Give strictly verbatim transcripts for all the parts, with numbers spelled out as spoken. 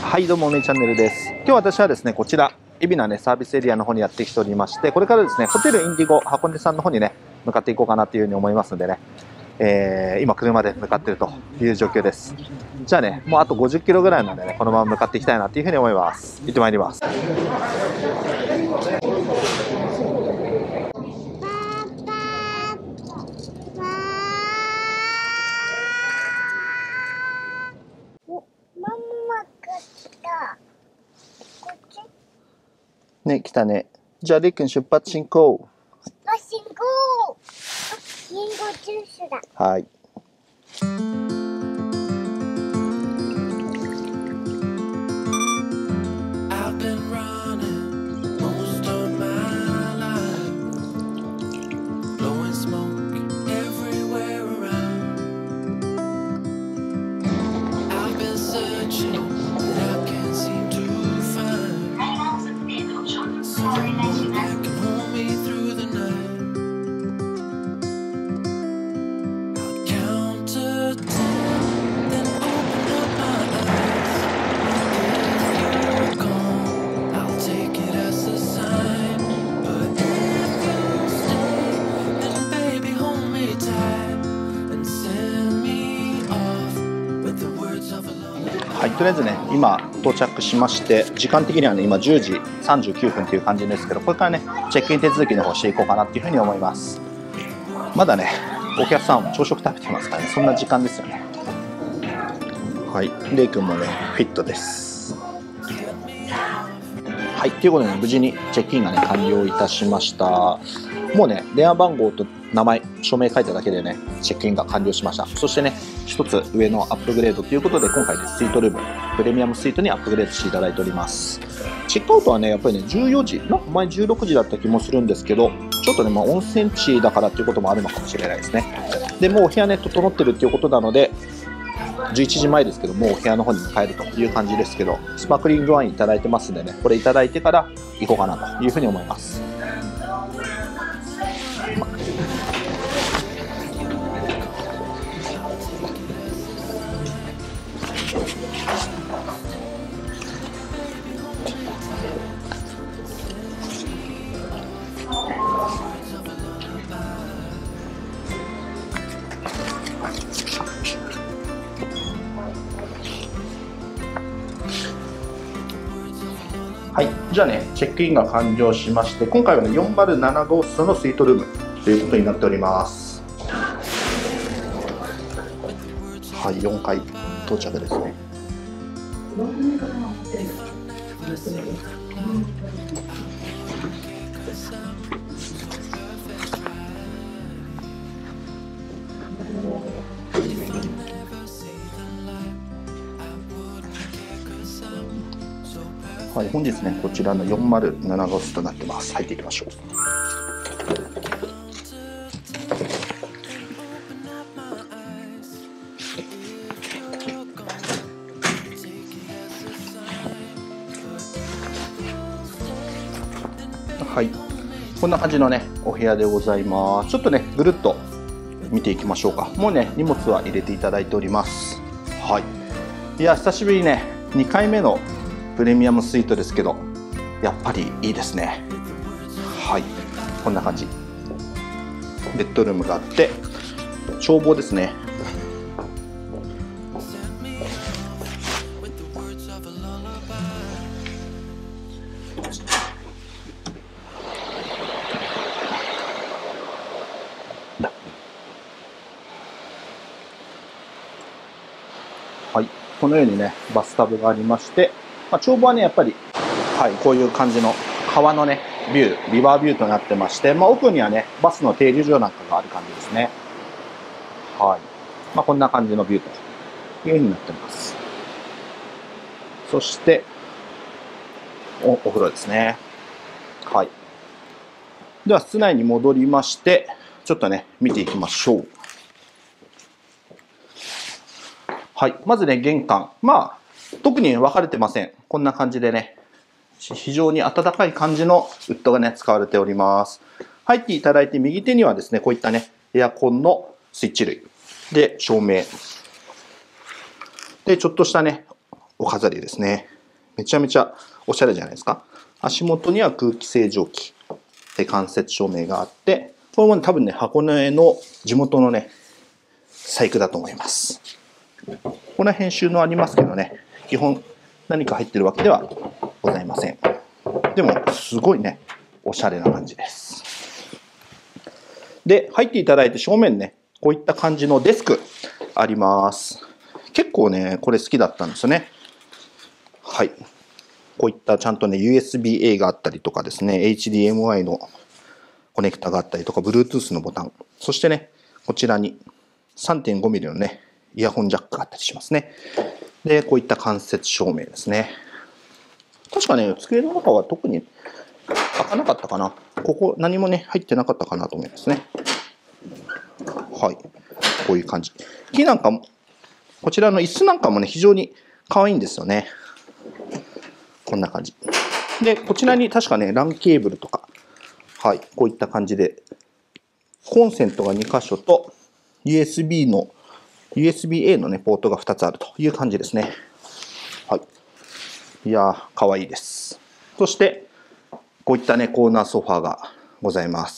はい、どうも、めいチャンネルです。今日私はですね、こちら、海老名ね、サービスエリアの方にやってきておりまして、これからですね、ホテルインディゴ箱根さんの方にね、向かっていこうかなというふうに思いますのでね、えー、今、車で向かっているという状況です。じゃあね、もうあとごじゅっキロぐらいなんでね、このまま向かっていきたいなというふうに思います。行ってまいります。ね、来たね。じゃあ、りっくん出発進行。 出発進行。リンゴジュースだ。 はい。はい、とりあえずね、今到着しまして、時間的にはね、今じゅうじさんじゅうきゅうふんという感じですけど、これからね、チェックイン手続きの方していこうかなっていうふうに思います。まだね、お客さんは朝食食べてますからね、そんな時間ですよね。はい、レイ君もね、フィットです。はい、ということでね、無事にチェックインがね、完了いたしました。もうね、電話番号と名前、署名書いただけでね、チェックインが完了しました。そしてね、一つ上のアップグレードということで、今回ね、スイートルーム、プレミアムスイートにアップグレードしていただいております。チェックアウトはね、やっぱりね、じゅうよじ、なんか前じゅうろくじだった気もするんですけど、ちょっとね、まあ、温泉地だからっていうこともあるのかもしれないですね。で、もうお部屋ね、整ってるっていうことなので、じゅういちじまえですけど、もうお部屋の方に帰るという感じですけど、スパークリングワインいただいてますんでね、これいただいてから行こうかなというふうに思います。はい、じゃあね、チェックインが完了しまして、今回はね、よんまるなな号室のスイートルームということになっております。はい、よんかい到着ですね。はい、本日ね、こちらのよんまるなな号室となってます。入っていきましょう。はい、こんな感じのね、お部屋でございます。ちょっとね、ぐるっと見ていきましょうか。もうね、荷物は入れていただいております。はい。いや、久しぶりにね、にかいめのプレミアムスイートですけど、やっぱりいいですね。はい、こんな感じ。ベッドルームがあって、眺望ですね。はい、このようにね、バスタブがありまして、まあ、眺望はね、やっぱり、はい、こういう感じの川のね、ビュー、リバービューとなってまして、まあ、奥にはね、バスの停留所なんかがある感じですね。はい。まあ、こんな感じのビューという風になってます。そして、お、お風呂ですね。はい。では、室内に戻りまして、ちょっとね、見ていきましょう。はい。まずね、玄関。まあ、特に分かれてません。こんな感じでね、非常に暖かい感じのウッドがね、使われております。入っていただいて、右手にはですね、こういったね、エアコンのスイッチ類。で、照明。で、ちょっとしたね、お飾りですね。 めちゃめちゃおしゃれじゃないですか。足元には空気清浄機で間接照明があって、これも、ね、多分ね、箱根の地元のね、細工だと思います。この辺収納ありますけどね、基本何か入ってるわけではございません。でも、すごいね、おしゃれな感じです。で、入っていただいて正面ね、こういった感じのデスクあります。結構ね、これ好きだったんですよね。はい。こういったちゃんとね、ユーエスビーエー があったりとかですね、エイチディーエムアイ のコネクタがあったりとか、Bluetooth のボタン、そしてね、こちらに さんてんごミリ のね、イヤホンジャックがあったりしますね。で、こういった間接照明ですね。確かね、机の中は特に開かなかったかな。ここ何もね、入ってなかったかなと思いますね。はい。こういう感じ。木なんかも、こちらの椅子なんかもね、非常に可愛いんですよね。こんな感じ。で、こちらに確かね、ランケーブルとか、はい、こういった感じで、コンセントがにかしょと、ユーエスビー の、ユーエスビーエー のね、ポートがふたつあるという感じですね。はい。いやー、かわいいです。そして、こういったね、コーナーソファーがございます。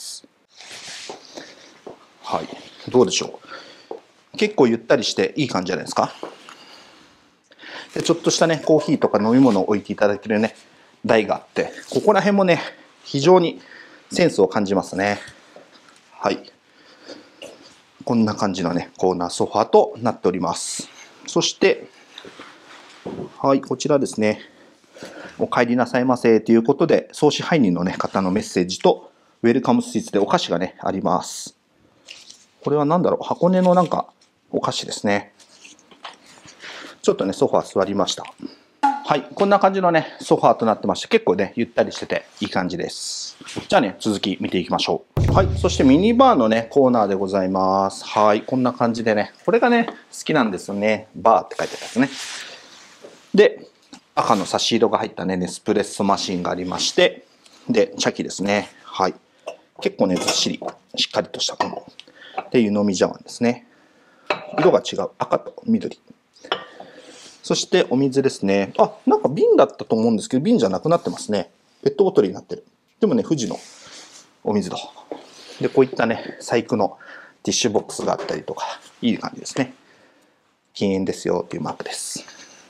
はい。どうでしょう。結構ゆったりしていい感じじゃないですか。でちょっとしたね、コーヒーとか飲み物を置いていただけるね、台があって、ここら辺もね、非常にセンスを感じますね。はい。こんな感じのね、コーナーソファーとなっております。そして、はい、こちらですね。お帰りなさいませということで、総支配人の、ね、方のメッセージと、ウェルカムスイーツでお菓子がね、あります。これは何だろう、箱根のなんかお菓子ですね。ちょっとね、ソファー座りました。はい、こんな感じのね、ソファーとなってまして、結構ね、ゆったりしてていい感じです。じゃあね、続き見ていきましょう。はい、そしてミニバーのね、コーナーでございます。はい、こんな感じでね、これがね、好きなんですよね。バーって書いてあるやつね。で、赤の差し色が入ったね、ネスプレッソマシンがありまして、で、茶器ですね。はい。結構ね、ずっしり、しっかりとしたもの。で、湯飲み茶碗ですね。色が違う。赤と緑。そしてお水ですね。あ、なんか瓶だったと思うんですけど、瓶じゃなくなってますね。ペットボトルになってる。でもね、富士のお水だ。で、こういったね、細工のティッシュボックスがあったりとか、いい感じですね。禁煙ですよっていうマークです。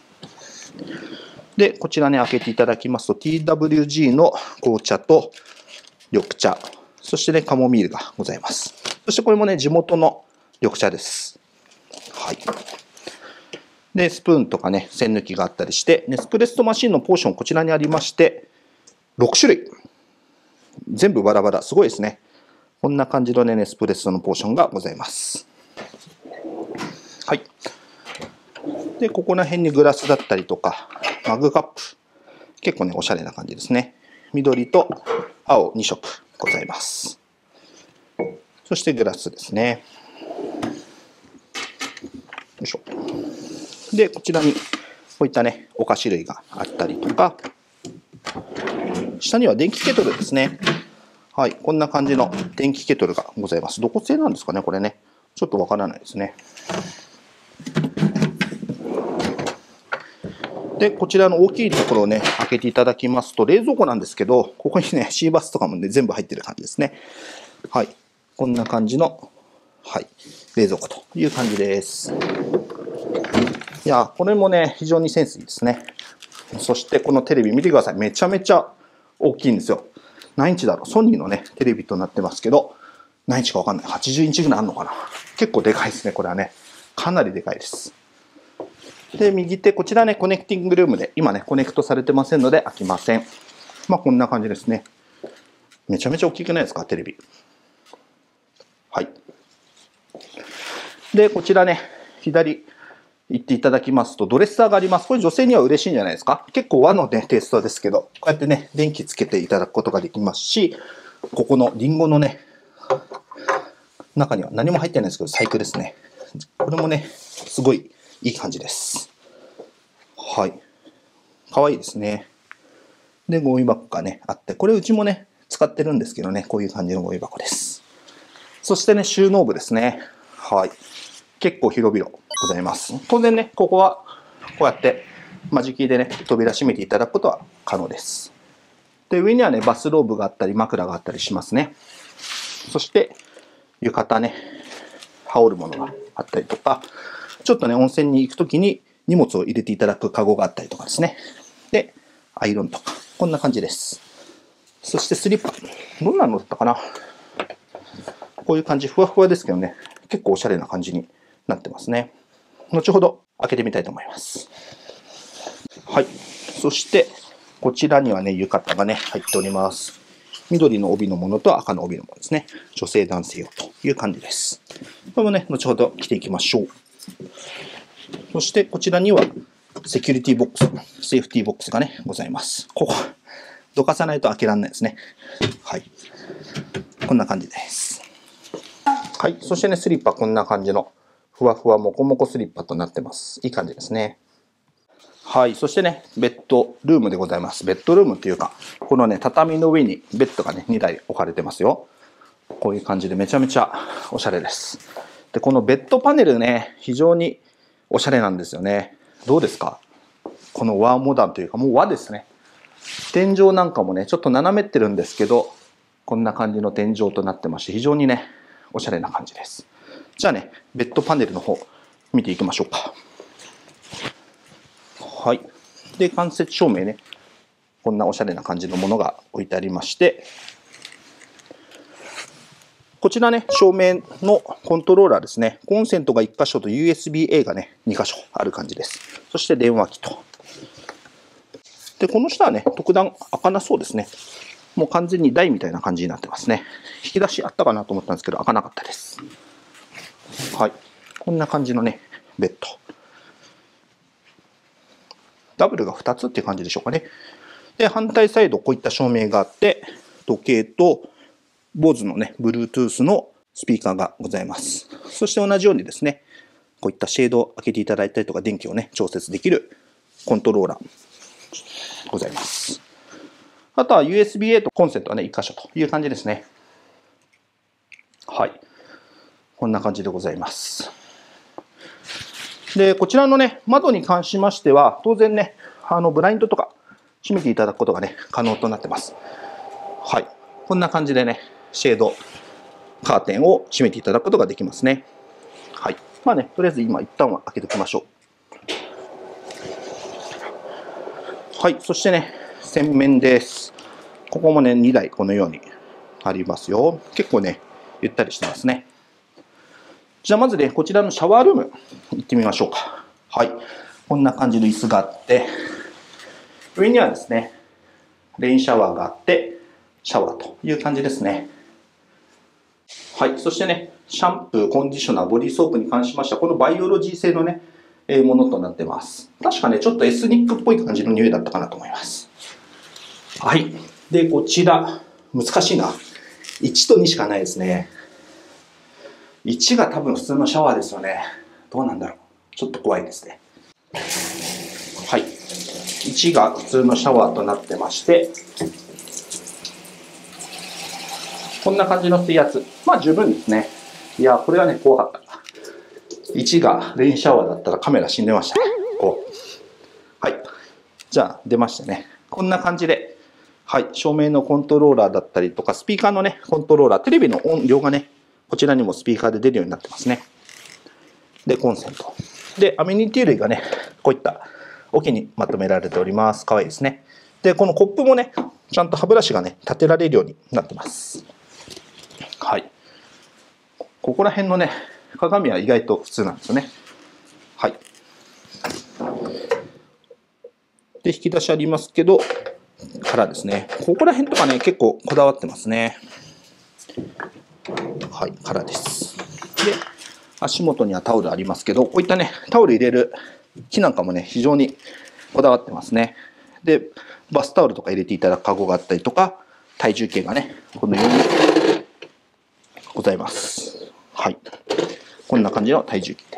で、こちらね、開けていただきますと、ティーダブリュージー の紅茶と緑茶、そしてね、カモミールがございます。そしてこれもね、地元の緑茶です。はい。で、スプーンとかね、栓抜きがあったりして、ネスプレッソマシンのポーション、こちらにありまして、ろくしゅるい。全部バラバラ。すごいですね。こんな感じのね、ネスプレッソのポーションがございます。はい。で、ここら辺にグラスだったりとか、マグカップ。結構ね、おしゃれな感じですね。緑と青にしょくございます。そしてグラスですね。よいしょ。で、こちらにこういったね、お菓子類があったりとか、下には電気ケトルですね。はい、こんな感じの電気ケトルがございます。どこ製なんですかね、これね。ちょっとわからないですね。で、こちらの大きいところをね、開けていただきますと、冷蔵庫なんですけど、ここにね、シーバスとかもね、全部入ってる感じですね。はい、こんな感じの、はい、冷蔵庫という感じです。いや、これもね、非常にセンスいいですね。そしてこのテレビ見てください。めちゃめちゃ大きいんですよ。何インチだろう。ソニーのね、テレビとなってますけど、何インチかわかんない。はちじゅうインチぐらいあるのかな。結構でかいですね、これはね。かなりでかいです。で、右手、こちらね、コネクティングルームで、今ね、コネクトされてませんので開きません。まあ、こんな感じですね。めちゃめちゃ大きくないですか、テレビ。はい。で、こちらね、左、行っていただきますと、ドレッサーがあります。これ女性には嬉しいんじゃないですか。結構和のね、テイストですけど、こうやってね、電気つけていただくことができますし、ここのリンゴのね、中には何も入ってないんですけど、細工ですね。これもね、すごいいい感じです。はい。かわいいですね。で、ゴミ箱がね、あって、これうちもね、使ってるんですけどね、こういう感じのゴミ箱です。そしてね、収納部ですね。はい。結構広々ございます。当然ね、ここはこうやって間仕切りでね、扉閉めていただくことは可能です。で、上にはね、バスローブがあったり、枕があったりしますね。そして、浴衣ね、羽織るものがあったりとか、ちょっとね、温泉に行くときに荷物を入れていただくカゴがあったりとかですね。で、アイロンとか、こんな感じです。そしてスリッパ。どんなのだったかな？こういう感じ、ふわふわですけどね、結構おしゃれな感じになってますね。後ほど開けてみたいと思います。はい。そして、こちらにはね、浴衣がね、入っております。緑の帯のものと赤の帯のものですね。女性男性用という感じです。これもね、後ほど着ていきましょう。そして、こちらにはセキュリティボックス、セーフティーボックスがね、ございます。ここ、どかさないと開けられないですね。はい。こんな感じです。はい。そしてね、スリッパこんな感じのふわふわもこもこスリッパとなってます。いい感じですね。はい。そしてね、ベッドルームでございます。ベッドルームっていうか、このね、畳の上にベッドがね、にだい置かれてますよ。こういう感じでめちゃめちゃおしゃれです。で、このベッドパネルね、非常におしゃれなんですよね。どうですか？この和モダンというか、もう和ですね。天井なんかもね、ちょっと斜めってるんですけど、こんな感じの天井となってまして、非常にね、おしゃれな感じです。じゃあね、ベッドパネルの方、見ていきましょうか。はい。で、間接照明ね、こんなおしゃれな感じのものが置いてありまして、こちらね、照明のコントローラーですね。コンセントがいっかしょと ユーエスビーエー がね、にかしょある感じです。そして電話機と。で、この下はね、特段開かなそうですね。もう完全に台みたいな感じになってますね。引き出しあったかなと思ったんですけど、開かなかったです。はい。こんな感じのね、ベッド。ダブルがふたつっていう感じでしょうかね。で、反対サイドこういった照明があって、時計と ボーズ のね、Bluetooth のスピーカーがございます。そして同じようにですね、こういったシェードを開けていただいたりとか、電気をね、調節できるコントローラーございます。あとは ユーエスビーエー とコンセントはね、いっかしょという感じですね。はい。こんな感じでございます。で、こちらのね、窓に関しましては、当然ね、あの、ブラインドとか閉めていただくことがね、可能となってます。はい。こんな感じでね、シェード、カーテンを閉めていただくことができますね。はい。まあね、とりあえず今一旦は開けておきましょう。はい。そしてね、洗面です。ここもね、にだいこのようにありますよ。結構ね、ゆったりしてますね。じゃあまずね、こちらのシャワールーム行ってみましょうか。はい。こんな感じの椅子があって、上にはですね、レインシャワーがあって、シャワーという感じですね。はい。そしてね、シャンプー、コンディショナー、ボディーソープに関しましては、このバイオロジー製のね、えー、ものとなってます。確かね、ちょっとエスニックっぽい感じの匂いだったかなと思います。はい。で、こちら、難しいな。いちとにしかないですね。いちが多分普通のシャワーですよね。どうなんだろう。ちょっと怖いですね。はい。いちが普通のシャワーとなってまして、こんな感じの水圧。まあ十分ですね。いや、これはね、怖かった。いちがレインシャワーだったらカメラ死んでましたね。こう。はい。じゃあ出ましたね。こんな感じで、はい。照明のコントローラーだったりとか、スピーカーのね、コントローラー、テレビの音量がね、こちらにもスピーカーで出るようになってますね。で、コンセント。で、アメニティ類がね、こういった桶にまとめられております。かわいいですね。で、このコップもね、ちゃんと歯ブラシがね、立てられるようになってます。はい。ここら辺のね、鏡は意外と普通なんですよね。はい。で、引き出しありますけど、からですね。ここら辺とかね、結構こだわってますね。はい、からです。で、足元にはタオルありますけど、こういったね、タオル入れる木なんかもね、非常にこだわってますね。で、バスタオルとか入れていただくカゴがあったりとか、体重計がね、このようにございます。はい。こんな感じの体重計です。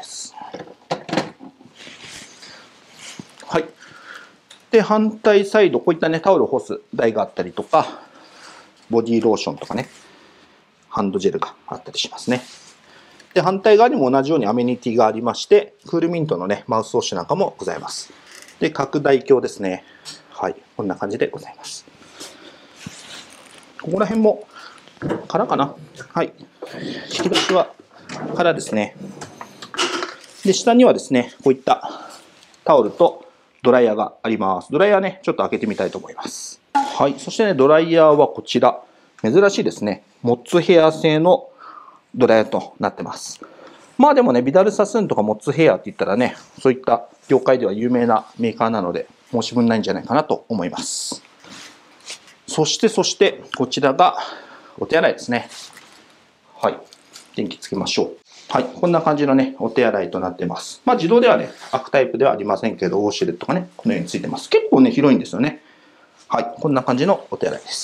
はい。で、反対サイド、こういったね、タオルを干す台があったりとか、ボディーローションとかね、ハンドジェルがあったりしますね。で、反対側にも同じようにアメニティがありまして、クールミントのね、マウスウォッシュなんかもございます。 で、拡大鏡ですね。はい。こんな感じでございます。ここら辺も空かな。はい。引き出しは空ですね。で、下にはですね、こういったタオルとドライヤーがあります。ドライヤーね、ちょっと開けてみたいと思います。はい。そしてね、ドライヤーはこちら。珍しいですね。モッツヘア製のドライヤーとなってます。まあでもね、ビダルサスーンとかモッツヘアって言ったらね、そういった業界では有名なメーカーなので、申し分ないんじゃないかなと思います。そして、そして、こちらがお手洗いですね。はい。電気つけましょう。はい。こんな感じのね、お手洗いとなっています。まあ自動ではね、開くタイプではありませんけど、ウォシュレットがね、このようについてます。結構ね、広いんですよね。はい。こんな感じのお手洗いです。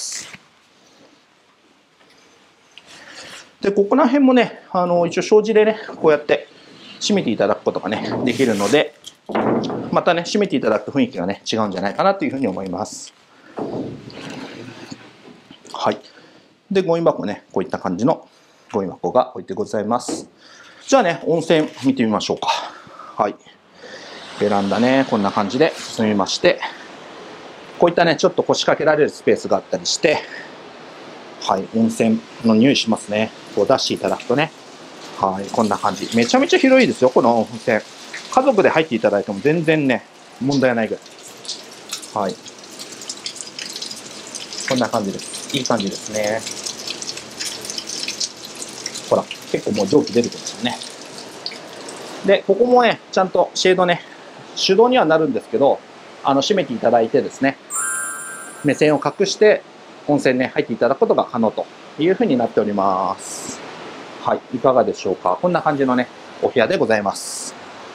で、ここら辺もね、あの、一応障子でね、こうやって閉めていただくことがね、できるので、またね、閉めていただく雰囲気がね、違うんじゃないかなというふうに思います。はい。で、ゴミ箱ね、こういった感じのゴミ箱が置いてございます。じゃあね、温泉見てみましょうか。はい。ベランダね、こんな感じで進みまして、こういったね、ちょっと腰掛けられるスペースがあったりして、はい、温泉の匂いしますね。こう出していただくとね。はい、こんな感じ。めちゃめちゃ広いですよ、この温泉。家族で入っていただいても全然ね、問題ないぐらい。はい。こんな感じです。いい感じですね。ほら、結構もう蒸気出てきましたね。で、ここもね、ちゃんとシェードね、手動にはなるんですけど、あの、閉めていただいてですね、目線を隠して、温泉ね、入っていただくことが可能というふうになっております。はい、いかがでしょうか。こんな感じのね、お部屋でございます。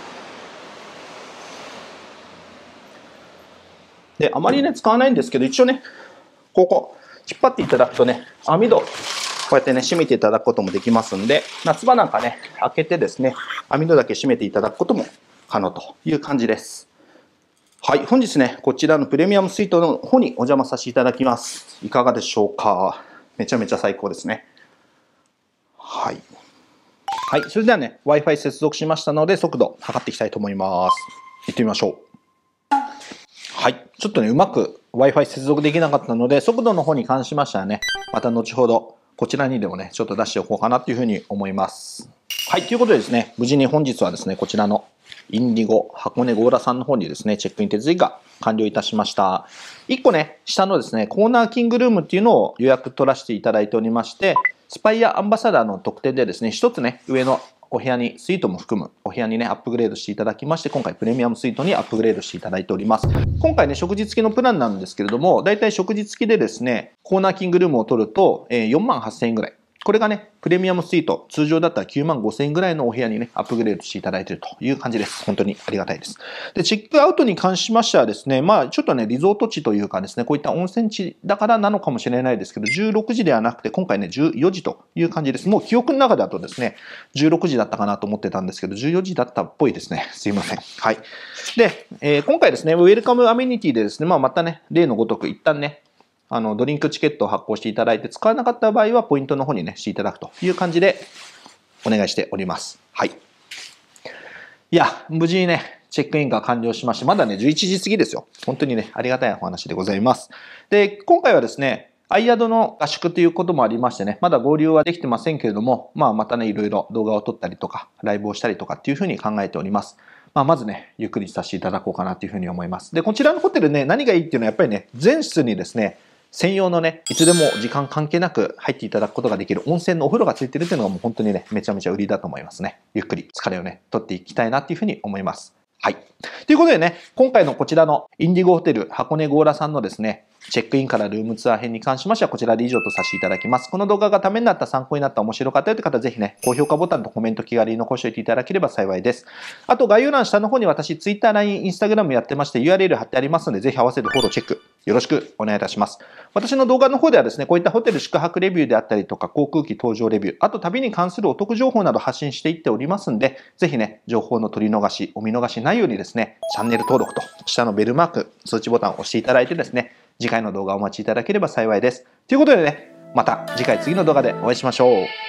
で、あまりね、使わないんですけど、一応ね、ここ、引っ張っていただくとね、網戸、こうやってね、閉めていただくこともできますんで、夏場なんかね、開けてですね、網戸だけ閉めていただくことも可能という感じです。はい、本日ね、こちらのプレミアムスイートの方にお邪魔させていただきます。いかがでしょうか。めちゃめちゃ最高ですね。はい。はい、それではね、Wi-Fi 接続しましたので、速度測っていきたいと思います。行ってみましょう。はい、ちょっとね、うまく Wi-Fi 接続できなかったので、速度の方に関しましてはね、また後ほど、こちらにでもね、ちょっと出しておこうかなというふうに思います。はい、ということでですね、無事に本日はですね、こちらのインディゴ箱根強羅さんの方にですね、チェックイン手続きが完了いたしました。いっこね、下のですね、コーナーキングルームっていうのを予約取らせていただいておりまして、スパイアアンバサダーの特典でですね、一つね、上のお部屋に、スイートも含むお部屋にね、アップグレードしていただきまして、今回プレミアムスイートにアップグレードしていただいております。今回ね、食事付きのプランなんですけれども、だいたい食事付きでですね、コーナーキングルームを取ると、よんまんはっせんえんぐらい。これがね、プレミアムスイート、通常だったらきゅうまんごせんえんぐらいのお部屋にね、アップグレードしていただいているという感じです。本当にありがたいです。で、チェックアウトに関しましてはですね、まあ、ちょっとね、リゾート地というかですね、こういった温泉地だからなのかもしれないですけど、じゅうろくじではなくて、今回ね、じゅうよじという感じです。もう記憶の中だとですね、じゅうろくじだったかなと思ってたんですけど、じゅうよじだったっぽいですね。すいません。はい。で、えー、今回ですね、ウェルカムアメニティでですね、まあ、またね、例のごとく一旦ね、あの、ドリンクチケットを発行していただいて、使わなかった場合は、ポイントの方にね、していただくという感じで、お願いしております。はい。いや、無事にね、チェックインが完了しまして、まだね、じゅういちじ過ぎですよ。本当にね、ありがたいお話でございます。で、今回はですね、アイ宿の合宿ということもありましてね、まだ合流はできてませんけれども、まあ、またね、いろいろ動画を撮ったりとか、ライブをしたりとかっていうふうに考えております。まあ、まずね、ゆっくりさせていただこうかなというふうに思います。で、こちらのホテルね、何がいいっていうのはやっぱりね、全室にですね、専用のね、いつでも時間関係なく入っていただくことができる温泉のお風呂がついてるっていうのがもう本当にね、めちゃめちゃ売りだと思いますね。ゆっくり疲れをね、取っていきたいなっていうふうに思います。はい。ということでね、今回のこちらのインディゴホテル箱根強羅さんのですね、チェックインからルームツアー編に関しましてはこちらで以上とさせていただきます。この動画がためになった、参考になった、面白かったよという方はぜひね、高評価ボタンとコメント気軽に残しておいていただければ幸いです。あと概要欄下の方に私 Twitter、ライン、Instagram やってまして ユーアールエル 貼ってありますのでぜひ合わせてフォローチェックよろしくお願いいたします。私の動画の方ではですね、こういったホテル宿泊レビューであったりとか航空機搭乗レビュー、あと旅に関するお得情報など発信していっておりますんで、ぜひね、情報の取り逃し、お見逃しないようにですね、チャンネル登録と下のベルマーク、通知ボタンを押していただいてですね、次回の動画をお待ちいただければ幸いです。ということでね、また次回次の動画でお会いしましょう。